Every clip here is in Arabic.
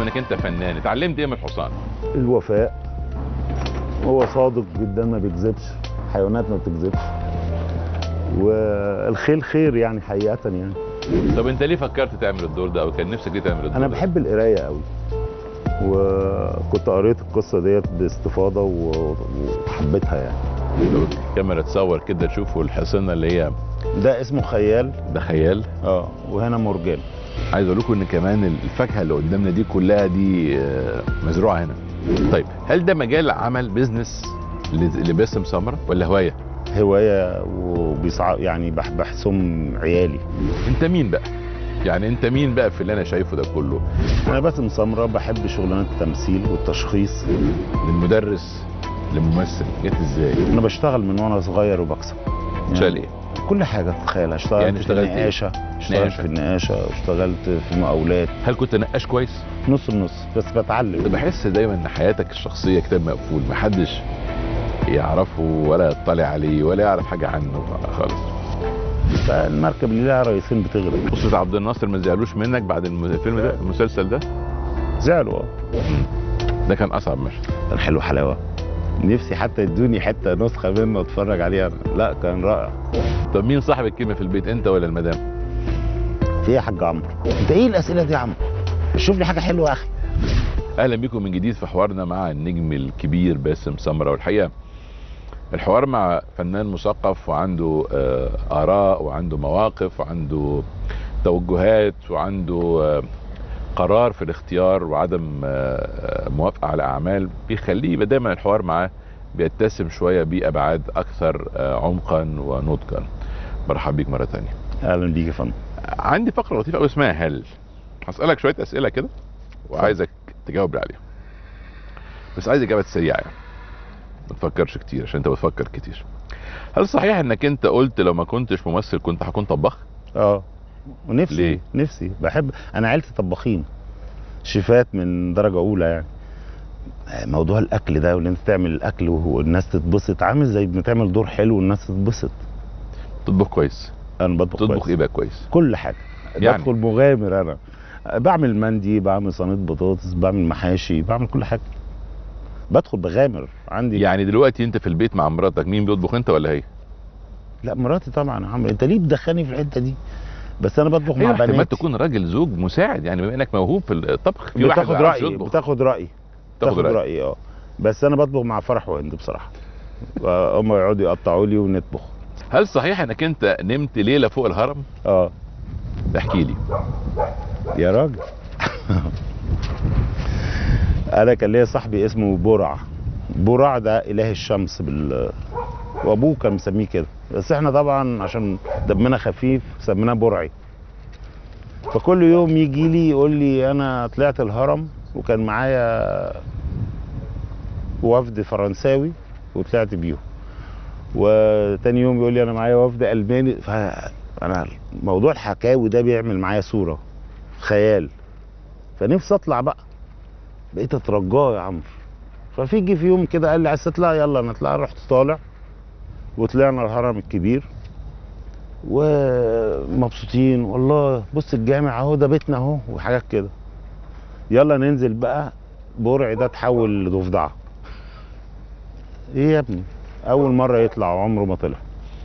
انك انت فنان، اتعلمت ايه من الحصان؟ الوفاء، هو صادق جدا ما بيكذبش، حيوانات ما بتكذبش، والخيل خير يعني حقيقة يعني. طب انت ليه فكرت تعمل الدور ده، او كان نفسك ليه تعمل الدور ده؟ انا بحب القرايه قوي، وكنت قريت القصه ديت باستفاضه وحبيتها يعني. لو الكاميرا تصور كده تشوفوا الحصانه اللي هي ده اسمه خيال. ده خيال. وهنا مرجان. عايز اقول لكم ان كمان الفاكهه اللي قدامنا دي كلها دي مزروعه هنا. طيب هل ده مجال عمل بيزنس لباسم سمره ولا هوايه؟ هوايه يعني بحسهم عيالي. انت مين بقى؟ يعني انت مين بقى في اللي انا شايفه ده كله؟ انا باسم سمره بحب شغلانه التمثيل والتشخيص. من مدرس لممثل جت ازاي؟ انا بشتغل من وانا صغير وبكسب. شغال ايه؟ كل حاجه تتخيلها. اشتغلت يعني في النقاشه، اشتغلت في النقاشه، اشتغلت في المقاولات. هل كنت نقاش كويس؟ نص بنص، بس بتعلم. بحس دايما ان حياتك الشخصيه كتاب مقفول، محدش يعرفه ولا يطلع عليه ولا يعرف حاجه عنه خالص. فالمركب اللي لها رئيسين بتغرق. أسرة عبد الناصر ما زعلوش منك بعد الفيلم ده، المسلسل ده؟ زعلوا. ده كان اصعب مشهد. كان حلو حلاوه، نفسي حتى يدوني حته نسخه منه اتفرج عليها. لا كان رائع. طب مين صاحب الكلمه في البيت، انت ولا المدام؟ في يا حاج عمرو. انت ايه الاسئله دي يا عمرو؟ شوف لي حاجه حلوه يا اخي. اهلا بكم من جديد في حوارنا مع النجم الكبير باسم سمره. والحقيقه الحوار مع فنان مثقف وعنده آراء وعنده مواقف وعنده توجهات وعنده قرار في الاختيار وعدم موافقة على أعمال، بيخليه يبقى دايما الحوار معاه بيتسم شوية بأبعاد أكثر عمقا ونضجا. مرحبا بيك مرة تانية. أهلا بيك يا فندم. عندي فقرة لطيفة قوي اسمها هل. هسألك شوية أسئلة كده وعايزك تجاوب لي عليها، بس عايز إجابات سريعة يعني، ما تفكرش كتير عشان انت بتفكر كتير. هل صحيح انك انت قلت لو ما كنتش ممثل كنت هكون طباخ؟ ونفسي. ليه؟ نفسي، بحب. انا عيلتي طباخين، شيفات من درجه اولى يعني. موضوع الاكل ده، وان انت تعمل الاكل والناس تتبسط، عامل زي ما تعمل دور حلو والناس تتبسط. تطبخ كويس؟ انا بطبخ كويس. تطبخ ايه بقى كويس؟ كل حاجه يعني بدخل مغامر. انا بعمل مندي، بعمل صينيه بطاطس، بعمل محاشي، بعمل كل حاجه. بدخل بغامر عندي. يعني دلوقتي انت في البيت مع مراتك مين بيطبخ، انت ولا هي؟ لا مراتي طبعا يا عمرو، انت ليه بتدخلني في الحته دي؟ بس انا بطبخ مع بناتي. احتمال تكون راجل زوج مساعد يعني، بما انك موهوب في الطبخ. في واحد بتاخد رايي. بتاخد رايي. بس انا بطبخ مع فرح وهند بصراحه. هم يقعدوا يقطعوا لي ونطبخ. هل صحيح انك انت نمت ليله فوق الهرم؟ احكي لي يا راجل. انا كان ليا صاحبي اسمه برع ده اله الشمس وابوه كان مسميه كده، بس احنا طبعا عشان دمنا خفيف سميناه برعي. فكل يوم يجي لي يقول لي انا طلعت الهرم وكان معايا وفد فرنساوي وطلعت بيهم، وتاني يوم يقول لي انا معايا وفد الماني. فانا موضوع الحكاوي ده بيعمل معايا صوره خيال، فنفسي اطلع بقى. بقيت اترجاه يا عمرو. ففي يوم كده قال لي عايز تطلع؟ يلا نطلع. رحت طالع وطلعنا الهرم الكبير ومبسوطين. والله بص الجامع اهو، ده بيتنا اهو وحاجات كده. يلا ننزل بقى. برعي ده اتحول لضفدعه. ايه يا ابني؟ اول مره يطلع وعمره ما طلع،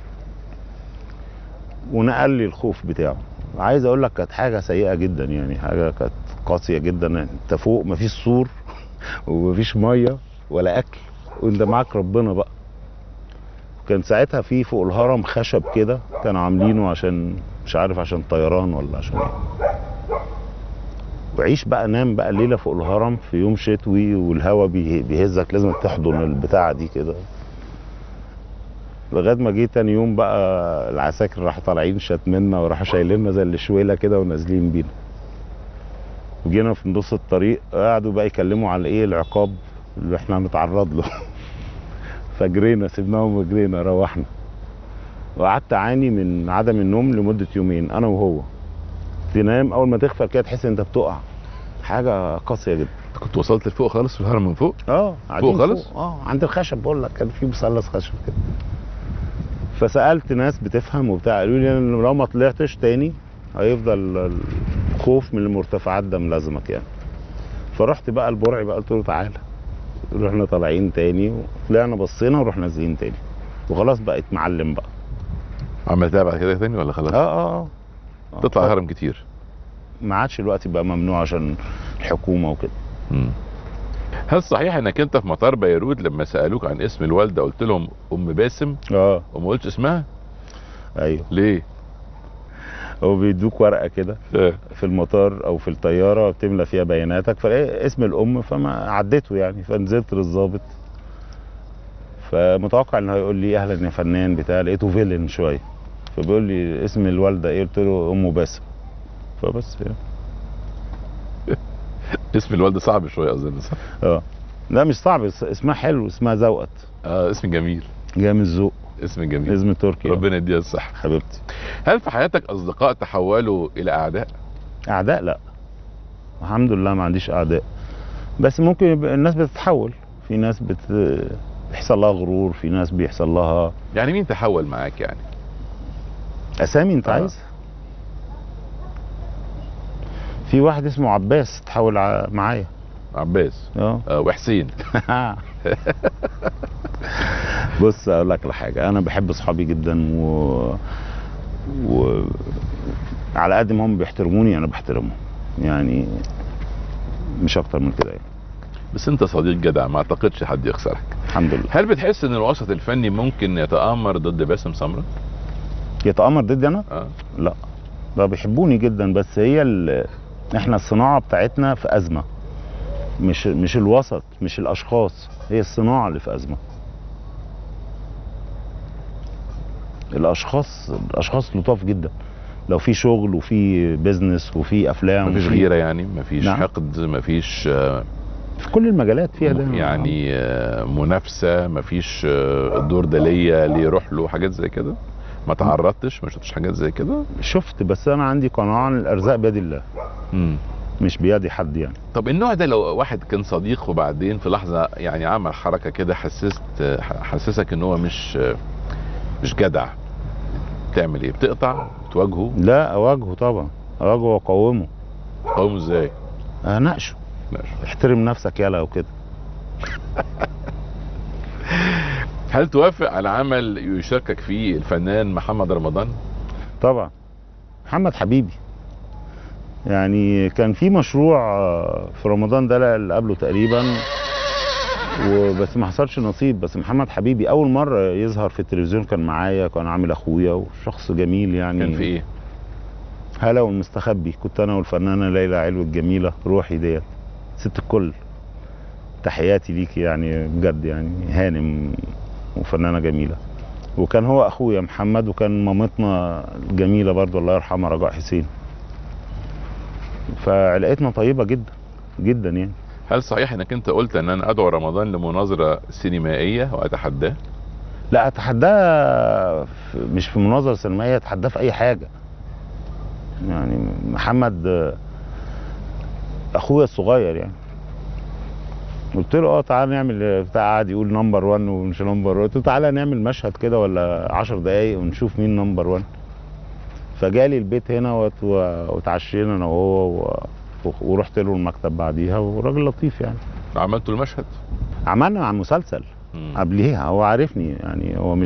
ونقل لي الخوف بتاعه. عايز اقول لك كانت حاجه سيئه جدا يعني، حاجه كانت قاسيه جدا. انت فوق مفيش سور ومفيش ميه ولا اكل، وانت معاك ربنا بقى. كان ساعتها في فوق الهرم خشب كده كانوا عاملينه عشان مش عارف عشان طيران ولا عشان ايه. وعيش بقى، نام بقى الليله فوق الهرم في يوم شتوي والهواء بيهزك، لازم تحضن البتاعه دي كده. لغايه ما جه تاني يوم بقى العساكر راحوا طالعين شاتمنا وراحوا شايليننا زي الشويله كده ونازلين بينا. وجينا في نص الطريق قعدوا بقى يكلموا على ايه العقاب اللي احنا هنتعرض له. فجرينا، سيبناهم وجرينا روحنا. وقعدت اعاني من عدم النوم لمده يومين انا وهو. تنام اول ما تغفل كده تحس انت بتقع، حاجه قاسيه جدا. كنت وصلت لفوق خالص في الهرم من فوق؟ فوق خالص. عند الخشب بقول لك كان في مثلث خشب كده. فسالت ناس بتفهم وبتاع، قالوا لي ان لو ما طلعتش تاني هيفضل الخوف من المرتفعات ده ملازمك يعني. فرحت بقى البرعي بقى، قلت له تعالى. رحنا طالعين تاني وطلعنا بصينا ورحنا نازلين تاني، وخلاص بقيت معلم بقى. عملتها بعد كده تاني ولا خلاص؟ تطلع هرم كتير. ما عادش دلوقتي بقى ممنوع عشان الحكومه وكده. هل صحيح انك انت في مطار بيروت لما سالوك عن اسم الوالده قلت لهم ام باسم؟ وما قلتش اسمها؟ ايوه. ليه؟ هو بيدوك ورقه كده في المطار او في الطياره بتملى فيها بياناتك، فلاقي اسم الام فما عديته يعني، فنزلت للظابط فمتوقع انه هيقول لي اهلا يا فنان بتاع، لقيته فيلن شويه فبيقول لي اسم الوالده ايه؟ قلت له ام باسم. فبس يعني. اسم الوالده صعب شويه اظن، صح؟ لا مش صعب، اسمها حلو، اسمها زوقت. اسم جميل، جاي من الذوق. اسم جميل، اسم تركي. ربنا يديها الصحه حبيبتي. هل في حياتك اصدقاء تحولوا الى اعداء؟ اعداء لا، الحمد لله ما عنديش اعداء، بس ممكن يبقى الناس بتتحول، في ناس بيحصل لها غرور، في ناس بيحصل لها. يعني مين تحول معاك يعني؟ اسامي انت عايز؟ في واحد اسمه عباس تحول معايا. عباس؟ وحسين. بص اقول لك على حاجه، انا بحب اصحابي جدا على قد ما هم بيحترموني انا بحترمهم، يعني مش اكتر من كده يعني. بس انت صديق جدع، ما اعتقدش حد يخسرك. الحمد لله. هل بتحس ان الوسط الفني ممكن يتآمر ضد باسم سمرة؟ يتآمر ضدي انا؟ لا، ده بيحبوني جدا، بس هي احنا الصناعه بتاعتنا في ازمه، مش الوسط، مش الاشخاص، هي الصناعه اللي في ازمه. الاشخاص لطاف جدا، لو في شغل وفي بيزنس وفي افلام، مفيش غيره يعني، مفيش نعم. حقد، مفيش في كل المجالات فيها ده يعني منافسه، مفيش الدور ده ليا ليه يروح له، حاجات زي كده. ما تعرضتش، ما شفتش حاجات زي كده؟ شفت، بس انا عندي قناعه ان الارزاق بيد الله، مش بيد حد يعني. طب النوع ده لو واحد كان صديق وبعدين في لحظه يعني عمل حركه كده حسسك ان هو مش جدع، تعمل ايه؟ بتقطع؟ بتواجهه؟ لا اواجهه طبعا، اواجهه واقاومه. تقاومه ازاي؟ ناقشه. احترم نفسك يالا وكده. هل توافق على عمل يشاركك فيه الفنان محمد رمضان؟ طبعا، محمد حبيبي. يعني كان في مشروع في رمضان ده اللي قبله تقريبا، وبس ما حصلش نصيب. بس محمد حبيبي اول مره يظهر في التلفزيون كان معايا، كان عامل اخويا وشخص جميل يعني. كان في ايه؟ هلا والمستخبي، كنت انا والفنانه ليلى علوي الجميله روحي ديت، ست الكل. تحياتي ليكي يعني بجد، يعني هانم وفنانه جميله. وكان هو اخويا محمد، وكان مامتنا الجميله برضو الله يرحمها رجاء حسين. فعلاقتنا طيبه جدا جدا يعني. هل صحيح انك انت قلت ان انا ادعو رمضان لمناظره سينمائيه واتحداه؟ لا، اتحداه مش في مناظره سينمائيه، اتحداه في اي حاجه. يعني محمد اخويا الصغير يعني. قلت له تعالى نعمل بتاع، قعد يقول نمبر 1 ومش نمبر 1، قلت له تعالى نعمل مشهد كده ولا 10 دقايق ونشوف مين نمبر 1. فجالي البيت هنا واتعشينا انا وهو ورحت له المكتب بعديها، وراجل لطيف يعني. عملتوا المشهد؟ عملنا مع مسلسل قبليها، هو عارفني يعني، هو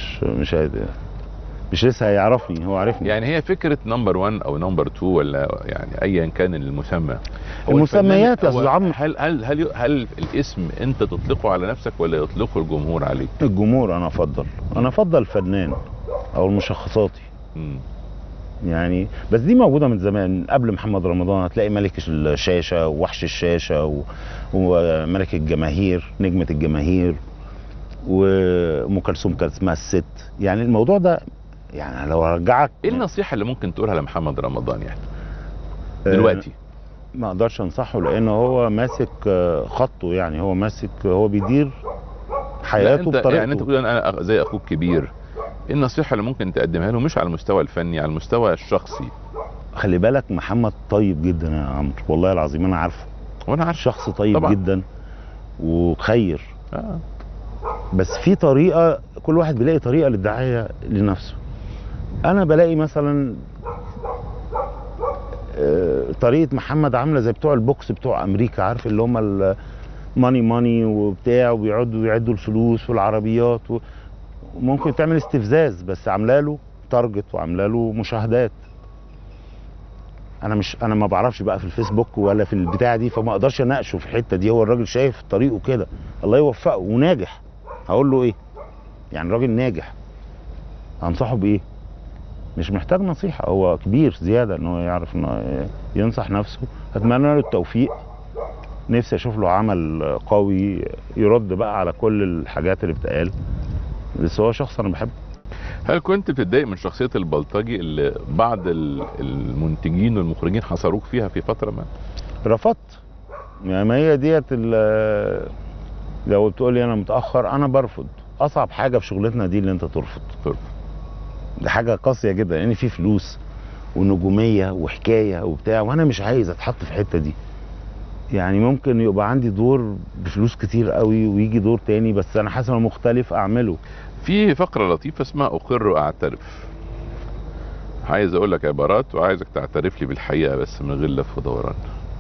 مش لسه هيعرفني، هو عارفني. يعني هي فكره نمبر 1 او نمبر 2 ولا يعني ايا كان المسمى، المسميات يا استاذ عمرو. هل الاسم انت تطلقه على نفسك ولا يطلقه الجمهور عليك؟ الجمهور. انا افضل الفنان او المشخصاتي يعني. بس دي موجوده من زمان قبل محمد رمضان. هتلاقي ملك الشاشه ووحش الشاشه وملك الجماهير، نجمه الجماهير، وام كلثوم كانت اسمها الست. يعني الموضوع ده يعني لو رجعك، ايه النصيحه اللي ممكن تقولها لمحمد رمضان يعني دلوقتي؟ ما اقدرش انصحه لان هو ماسك خطه، يعني هو ماسك، هو بيدير حياته بطريقته. يعني انت بتقول انا زي اخوك كبير، ايه النصيحه اللي ممكن تقدمها له مش على المستوى الفني، على المستوى الشخصي؟ خلي بالك محمد طيب جدا يا عمرو، والله العظيم انا عارفه، وانا عارف شخص طيب طبعا جدا وخير. آه. بس في طريقه، كل واحد بيلاقي طريقه للدعايه لنفسه. انا بلاقي مثلا طريقه محمد عامله زي بتوع البوكس بتوع امريكا، عارف اللي هم ماني ماني وبتاع، وبيقعدوا يعدوا الفلوس والعربيات وممكن تعمل استفزاز، بس عامله له تارجت وعامله له مشاهدات. انا ما بعرفش بقى في الفيسبوك ولا في البتاع دي، فما اقدرش اناقشه في الحته دي. هو الراجل شايف طريقه كده، الله يوفقه وناجح، هقول له ايه؟ يعني راجل ناجح هنصحه بايه؟ مش محتاج نصيحه، هو كبير زياده ان هو يعرف انه ينصح نفسه. اتمنى له التوفيق، نفسي اشوف له عمل قوي يرد بقى على كل الحاجات اللي بتقال، بس هو شخص انا بحبه. هل كنت بتتضايق من شخصيه البلطجي اللي بعض المنتجين والمخرجين حصروك فيها في فتره ما؟ رفضت، يعني ما هي ديت لو بتقول لي انا متاخر انا برفض. اصعب حاجه في شغلتنا دي اللي انت ترفض. دي حاجه قاسيه جدا، لان في فلوس ونجوميه وحكايه وبتاع، وانا مش عايز اتحط في الحته دي. يعني ممكن يبقى عندي دور بفلوس كتير قوي ويجي دور تاني بس انا حاسس انه مختلف اعمله. في فقره لطيفه اسمها اقر واعترف، عايز اقول لك عبارات وعايزك تعترف لي بالحقيقه بس من غير لف ودوران.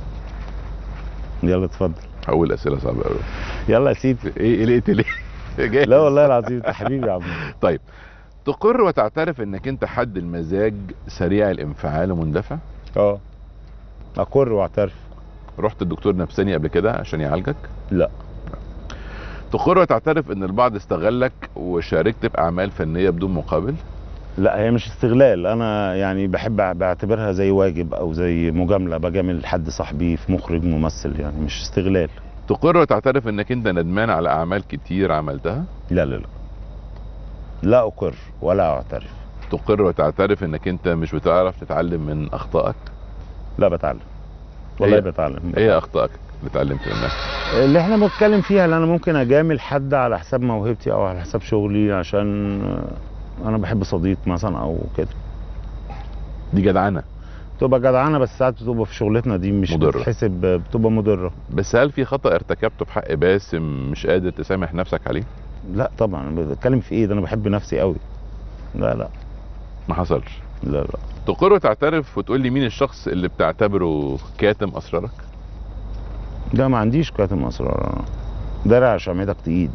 يلا اتفضل. اول اسئله صعبه قوي. يلا يا سيدي. ايه قلقت ليه؟ جاهز؟ لا والله العظيم انت حبيبي يا عم. طيب، تقر وتعترف انك انت حد المزاج سريع الانفعال ومندفع؟ اقر واعترف. رحت الدكتور نفساني قبل كده عشان يعالجك؟ لا. تقر وتعترف ان البعض استغلك وشاركت باعمال فنيه بدون مقابل؟ لا هي مش استغلال، انا يعني بحب بعتبرها زي واجب او زي مجامله، بجامل حد صاحبي في مخرج ممثل، يعني مش استغلال. تقر وتعترف انك انت ندمان على اعمال كتير عملتها؟ لا لا لا، لا اقر ولا اعترف. تقر وتعترف انك انت مش بتعرف تتعلم من اخطائك؟ لا بتعلم والله، بتعلم. ايه اخطائك اللي اتعلمت منها؟ اللي احنا بنتكلم فيها، اللي انا ممكن اجامل حد على حساب موهبتي او على حساب شغلي عشان انا بحب صديق مثلا او كده. دي جدعنه؟ بتبقى جدعنه بس ساعات بتبقى في شغلتنا دي مش مضرة. بتتحسب، بتبقى مضره. بس هل في خطأ ارتكبته في حق باسم مش قادر تسامح نفسك عليه؟ لا طبعا، أنا بتكلم في ايه؟ ده انا بحب نفسي قوي. لا لا ما حصلش. لا لا. تقر وتعترف وتقول لي مين الشخص اللي بتعتبره كاتم اسرارك؟ لا ما عنديش كاتم اسرار، انا درع عشان اعملك تقيد.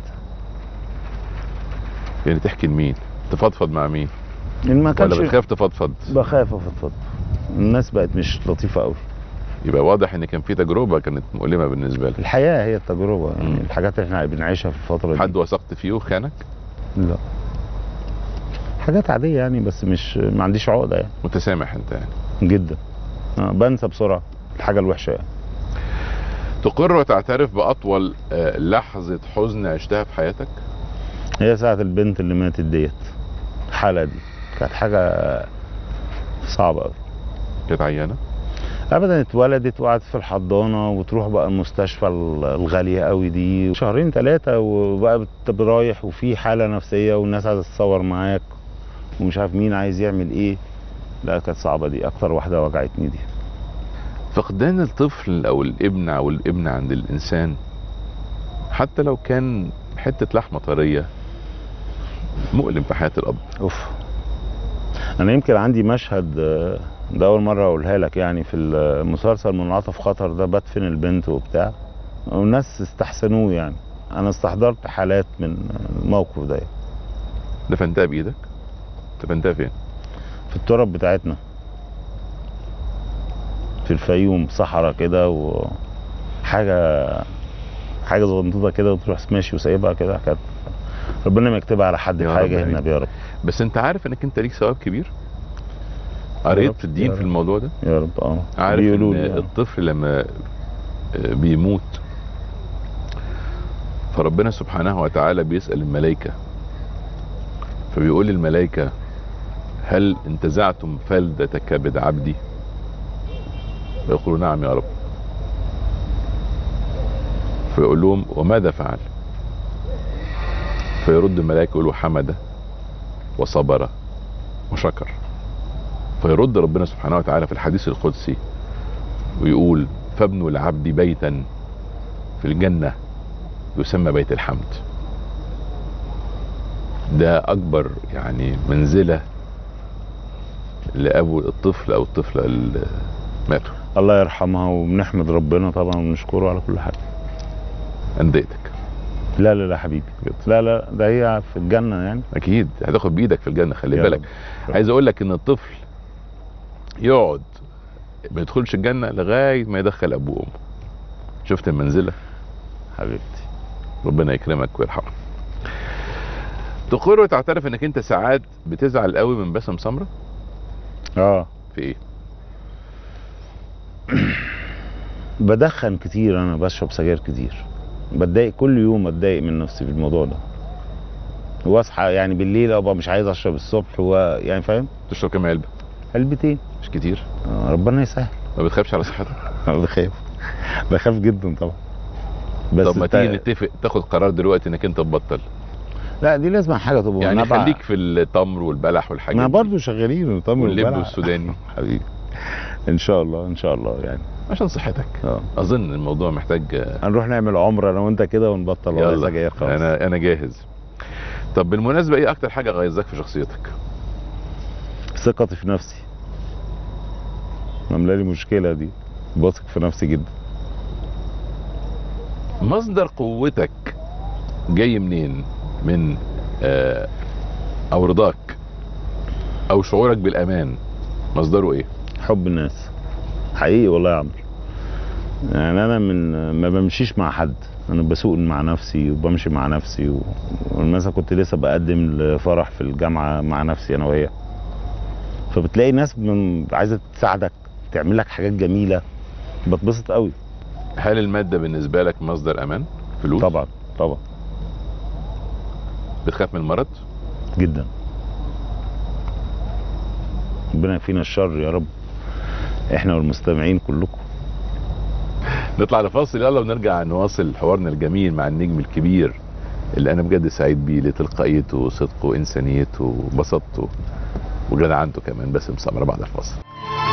يعني تحكي لمين؟ تفضفض مع مين؟ إن ما كانش ولا بتخاف تفضفض؟ بخاف افضفض، الناس بقت مش لطيفه قوي. يبقى واضح ان كان في تجربه كانت مؤلمه بالنسبه لك. الحياه هي التجربه، يعني الحاجات اللي احنا بنعيشها في الفتره دي. حد وثقت فيه وخانك؟ لا، حاجات عاديه يعني، بس مش ما عنديش عقده يعني. متسامح انت يعني؟ جدا. بنسى بسرعه الحاجه الوحشه يعني. تقر وتعترف باطول لحظه حزن عشتها في حياتك؟ هي ساعه البنت اللي ماتت ديت، الحاله دي كانت حاجه صعبه قوي. كانت عيانه؟ ابدا، اتولدت وقعدت في الحضانه وتروح بقى المستشفى الغاليه قوي دي شهرين ثلاثه، وبقى رايح وفي حاله نفسيه والناس عايزه تتصور معاك ومش عارف مين عايز يعمل ايه. لا كانت صعبه، دي اكتر واحده وجعتني دي. فقدان الطفل او الابن او الابنه عند الانسان حتى لو كان حته لحمه طريه مؤلم في حياه الاب. اوف. انا يمكن عندي مشهد، ده اول مره اقولها لك، يعني في المسلسل منعطف خطر ده بدفن البنت وبتاع، والناس استحسنوه. يعني انا استحضرت حالات من الموقف ده. دفنتها بايدك؟ دفنتها فين؟ في التراب بتاعتنا في الفيوم، صحراء كده وحاجه صغنطوطه كده، وتروح ماشي وسايبها كده. كانت ربنا ما يكتبها على حد في حاجه هنا يا رب. بس انت عارف انك انت ليك ثواب كبير؟ قريت في الدين في الموضوع ده؟ يا رب. عارف ان الطفل لما بيموت فربنا سبحانه وتعالى بيسأل الملائكة، فبيقول للملائكة هل انتزعتم فلذة كبد عبدي؟ فيقولوا نعم يا رب. فيقول لهم وماذا فعل؟ فيرد الملائكة يقولوا حمد وصبر وشكر. فيرد ربنا سبحانه وتعالى في الحديث القدسي ويقول فابنوا العبد بيتا في الجنة يسمى بيت الحمد. ده اكبر يعني منزلة لابو الطفل او الطفلة ماتوا. الله يرحمها، وبنحمد ربنا طبعا ونشكره على كل حاجه. انديتك؟ لا لا لا حبيبي، لا لا، ده هي في الجنه يعني. اكيد هتاخد بايدك في الجنه، خلي يا بالك. رب. عايز اقول لك ان الطفل يقعد ما يدخلش الجنه لغايه ما يدخل ابوه وامه. شفت المنزله؟ حبيبتي ربنا يكرمك ويرحمك. تقر وتعترف انك انت ساعات بتزعل قوي من باسم سمره؟ اه في ايه؟ بدخن كتير، انا بشرب سجاير كتير، بتضايق كل يوم، اتضايق من نفسي في الموضوع ده، واصحى يعني بالليل ابقى مش عايز اشرب الصبح، يعني فاهم. تشرب كام علبه؟ علبتين. مش كتير؟ ربنا يسهل. ما بتخافش على صحتك؟ بخاف جدا طبعا. بس طب ما تيجي نتفق تاخد قرار دلوقتي انك انت تبطل؟ لا دي لازم حاجه تبقى يعني خليك في التمر والبلح والحاجات ما دي. برضه شغالين التمر واللب والبلح والسوداني. حبيبي ان شاء الله ان شاء الله يعني. عشان صحتك. اظن الموضوع محتاج هنروح نعمل عمره انا وانت كده ونبطل ولا سجاير خالص. انا جاهز. طب بالمناسبه ايه اكتر حاجه غيظاك في شخصيتك؟ ثقتي في نفسي، عامله لي مشكله دي، بثق في نفسي جدا. مصدر قوتك جاي منين؟ من او رضاك او شعورك بالامان، مصدره ايه؟ حب الناس حقيقي والله يا عمرو. يعني انا ما بمشيش مع حد، انا بسوق مع نفسي وبمشي مع نفسي مثلا كنت لسه بقدم لفرح في الجامعه مع نفسي انا وهي، فبتلاقي ناس عايزه تساعدك، تعمل لك حاجات جميله، بتبسط قوي. هل الماده بالنسبه لك مصدر امان؟ فلوس؟ طبعا طبعا. بتخاف من المرض؟ جدا. ربنا يكفينا الشر يا رب، احنا والمستمعين كلكم. نطلع لفاصل يلا ونرجع نواصل حوارنا الجميل مع النجم الكبير اللي انا بجد سعيد بيه لتلقائيته وصدقه وانسانيته وبساطته وجدعنته كمان، باسم سمره، بعد الفاصل.